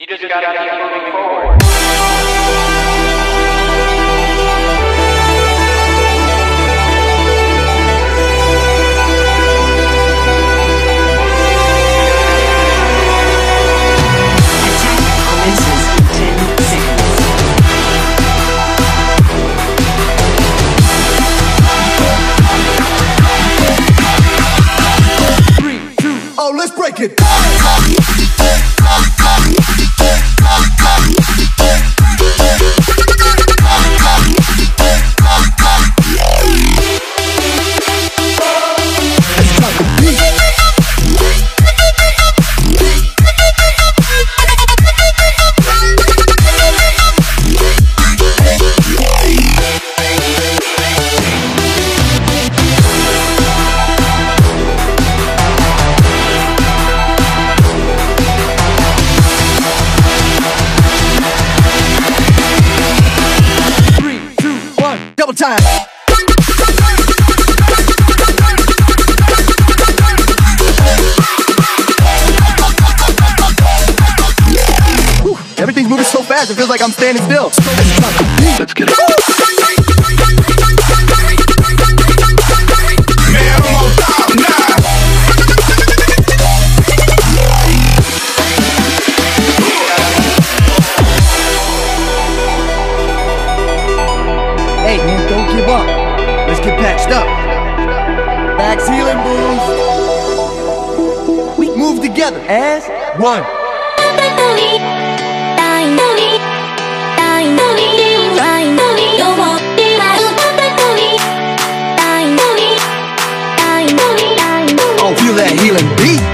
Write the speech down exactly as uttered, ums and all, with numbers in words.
You just gotta keep moving forward. Let's break it. Double time. Whew, everything's moving so fast, it feels like I'm standing still. Let's get it. Man, I'm on top now. Hey man, don't give up. Let's get patched up. Max healing boost. We move together as one. Oh, feel that healing beat.